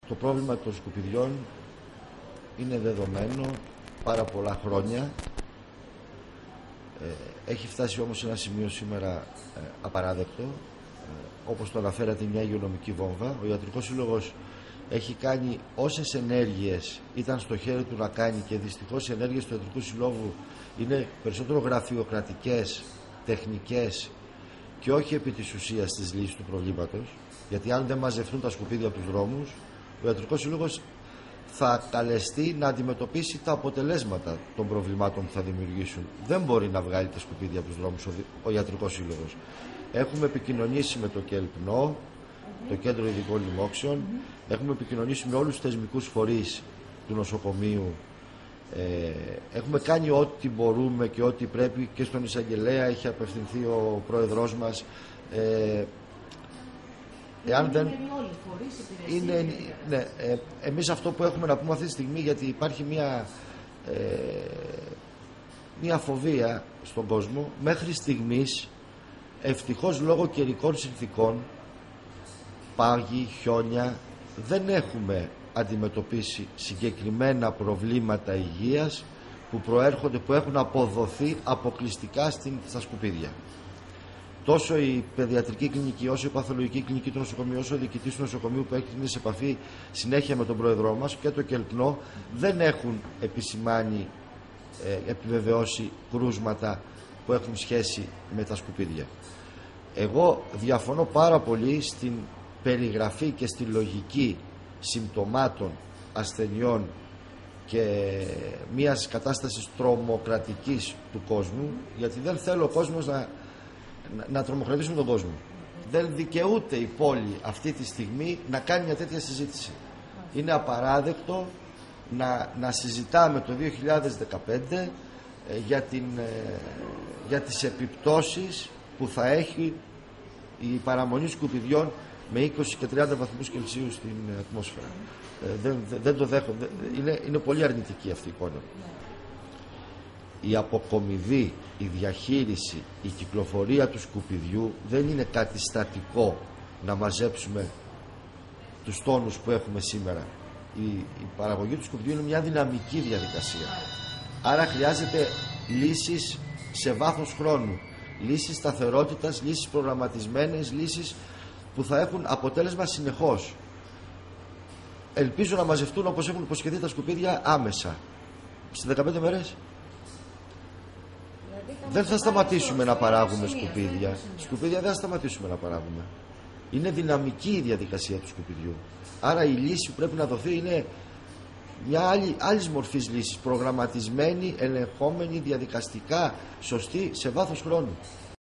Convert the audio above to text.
Το πρόβλημα των σκουπιδιών είναι δεδομένο πάρα πολλά χρόνια. Έχει φτάσει όμως σε ένα σημείο σήμερα απαράδεκτο. Όπως το αναφέρατε, μια υγειονομική βόμβα. Ο Ιατρικός Σύλλογος έχει κάνει όσες ενέργειες ήταν στο χέρι του να κάνει, και δυστυχώς οι ενέργειες του Ιατρικού Συλλόγου είναι περισσότερο γραφειοκρατικές, τεχνικές και όχι επί της ουσίας της λύσης του προβλήματος. Γιατί αν δεν μαζευτούν τα σκουπίδια από τους δρόμους, ο Ιατρικός Σύλλογος θα καλεστεί να αντιμετωπίσει τα αποτελέσματα των προβλημάτων που θα δημιουργήσουν. Δεν μπορεί να βγάλει τα σκουπίδια από τους δρόμους ο Ιατρικός Σύλλογος. Έχουμε επικοινωνήσει με το ΚΕΛΠΝΟ, το Κέντρο Ειδικών Λοιμόξεων, έχουμε επικοινωνήσει με όλους τους θεσμικούς φορείς του νοσοκομείου. Έχουμε κάνει ό,τι μπορούμε και ό,τι πρέπει, και στον εισαγγελέα έχει απευθυνθεί ο πρόεδρός μας. Εάν δεν είναι, ναι, εμείς αυτό που έχουμε να πούμε αυτή τη στιγμή, γιατί υπάρχει μια φοβία στον κόσμο, μέχρι στιγμής ευτυχώς λόγω καιρικών συνθήκων, πάγοι, χιόνια, δεν έχουμε αντιμετωπίσει συγκεκριμένα προβλήματα υγείας που έχουν αποδοθεί αποκλειστικά στα σκουπίδια. Τόσο η παιδιατρική κλινική, όσο η παθολογική κλινική του νοσοκομείου, όσο ο διοικητής του νοσοκομείου που έχει είναι σε επαφή συνέχεια με τον πρόεδρό μας και το ΚΕΛΠΝΟ, δεν έχουν επισημάνει, επιβεβαιώσει κρούσματα που έχουν σχέση με τα σκουπίδια. Εγώ διαφωνώ πάρα πολύ στην περιγραφή και στη λογική συμπτωμάτων ασθενειών και μιας κατάστασης τρομοκρατικής του κόσμου, γιατί δεν θέλω ο κόσμος να τρομοκρατήσουμε τον κόσμο. Δεν δικαιούται η πόλη αυτή τη στιγμή να κάνει μια τέτοια συζήτηση. Είναι απαράδεκτο να συζητάμε το 2015 για τις επιπτώσεις που θα έχει η παραμονή σκουπιδιών με 20 και 30 βαθμούς Κελσίου στην ατμόσφαιρα. Δεν το δέχομαι. Είναι πολύ αρνητική αυτή η εικόνα. Η αποκομιδή, η διαχείριση, η κυκλοφορία του σκουπιδιού δεν είναι κάτι στατικό να μαζέψουμε τους τόνους που έχουμε σήμερα. Η παραγωγή του σκουπιδιού είναι μια δυναμική διαδικασία. Άρα χρειάζεται λύσεις σε βάθος χρόνου, λύσεις σταθερότητας, λύσεις προγραμματισμένες, λύσεις που θα έχουν αποτέλεσμα συνεχώς. Ελπίζω να μαζευτούν όπως έχουν υποσχεθεί τα σκουπίδια άμεσα. Στις 15 μέρες δεν θα σταματήσουμε να παράγουμε σκουπίδια. Σκουπίδια δεν θα σταματήσουμε να παράγουμε. Είναι δυναμική η διαδικασία του σκουπιδιού. Άρα η λύση που πρέπει να δοθεί είναι μια άλλη μορφής λύση, προγραμματισμένη, ελεγχόμενη, διαδικαστικά, σωστή, σε βάθος χρόνου.